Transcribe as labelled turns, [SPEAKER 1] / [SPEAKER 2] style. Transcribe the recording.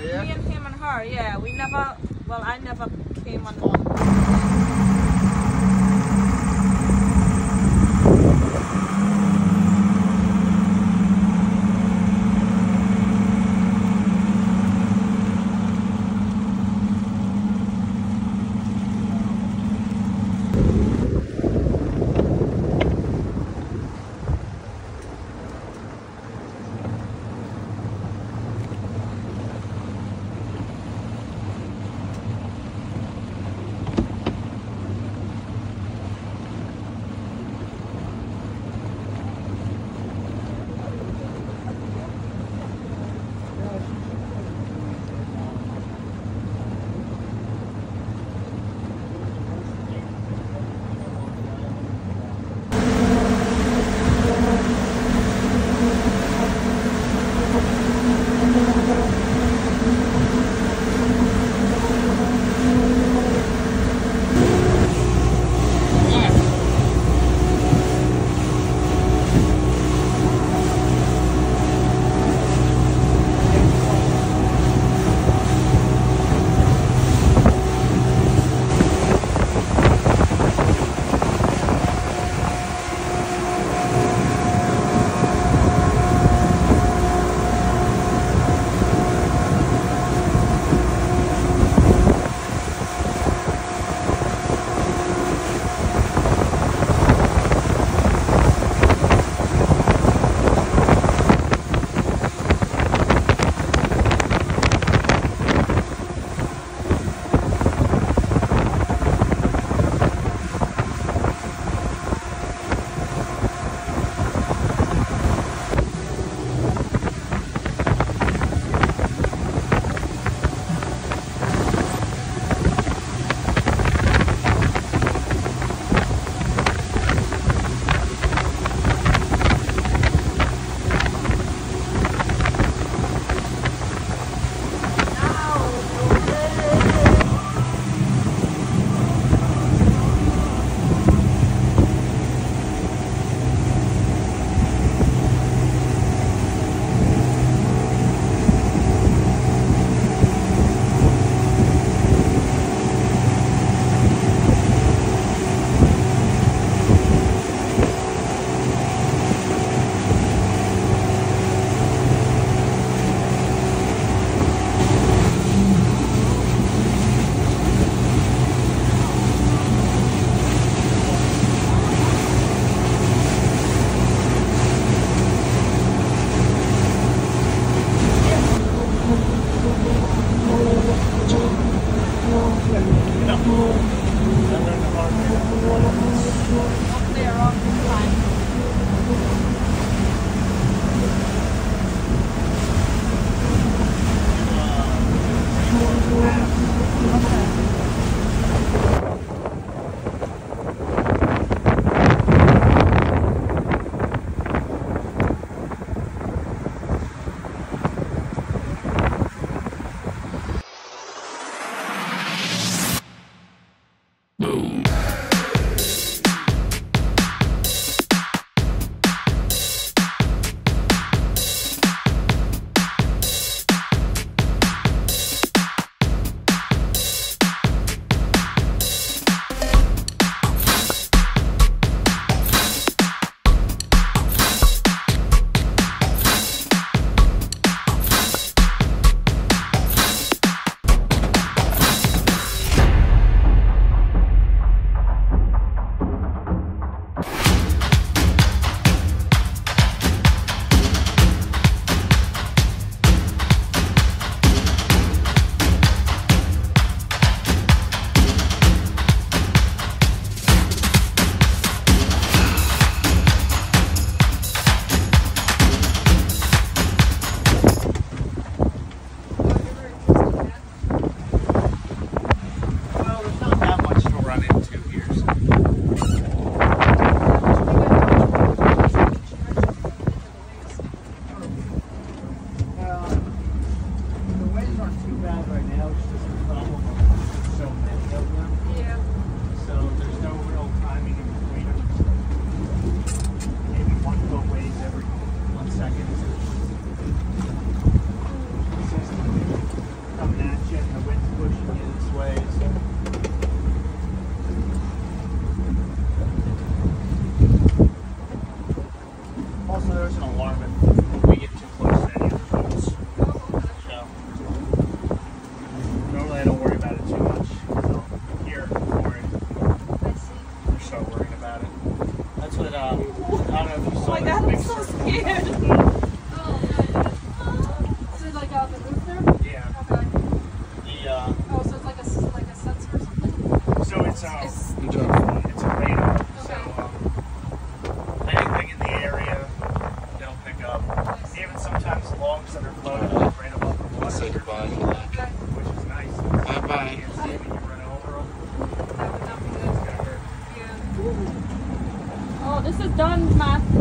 [SPEAKER 1] yeah?
[SPEAKER 2] Me and him and her, yeah. We never, well, I never came on the boat.
[SPEAKER 1] also there's an alarm if we get too close to any of the boats. So normally I don't worry about it too much. So here, for it.
[SPEAKER 3] I see.
[SPEAKER 1] We're so worried about it. That's what I don't know if you saw.
[SPEAKER 2] Oh my God, I'm so scared.
[SPEAKER 3] Oh, good. Is it like out the roof there?
[SPEAKER 1] Yeah.
[SPEAKER 3] Okay.
[SPEAKER 1] The
[SPEAKER 3] Oh, so it's like a sensor or something?
[SPEAKER 1] so it's a radar. So anything in the area they'll pick up. Even sometimes logs that are floating up right above the water.
[SPEAKER 4] Say goodbye.
[SPEAKER 3] Okay.
[SPEAKER 1] Which is nice.
[SPEAKER 4] Bye bye.
[SPEAKER 1] You can't see when you run over them.
[SPEAKER 3] That would not be
[SPEAKER 1] It's
[SPEAKER 3] good.
[SPEAKER 1] gonna hurt.
[SPEAKER 3] Yeah.
[SPEAKER 2] Oh, this is done, Matt.